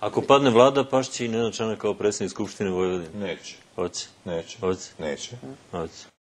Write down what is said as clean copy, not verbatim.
Ako padne vlada, pašće i Nenad Čanak kao predsjednik Skupštine Vojvodine. Neće. Hoće. Neće. Hoće. Neće. Hoće.